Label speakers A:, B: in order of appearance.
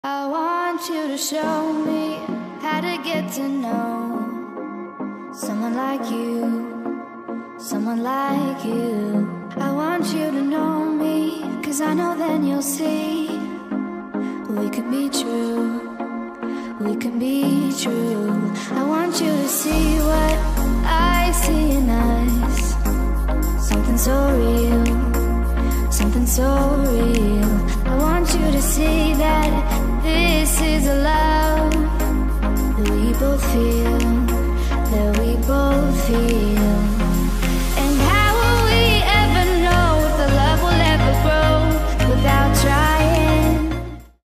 A: I want you to show me how to get to know someone like you, someone like you. I want you to know me, 'cause I know then you'll see we could be true, we can be true. I want you to see what I see in us, something so real, something so real. I want you to see that this is a love that we both feel, that we both feel.